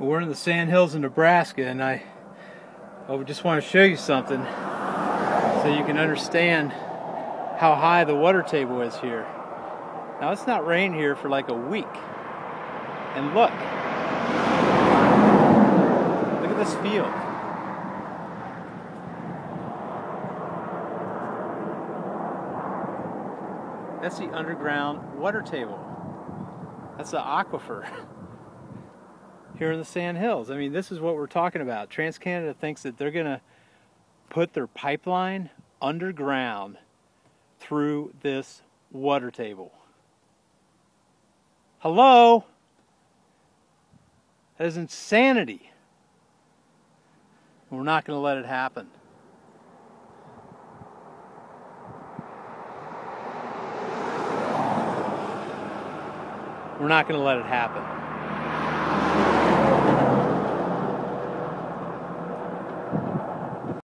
We're in the Sandhills in Nebraska, and I just want to show you something so you can understand how high the water table is here. Now, it's not rained here for like a week, and look at this field. That's the underground water table. That's the aquifer here in the Sandhills. I mean, this is what we're talking about. TransCanada thinks that they're going to put their pipeline underground through this water table. Hello? That is insanity. We're not going to let it happen. We're not going to let it happen.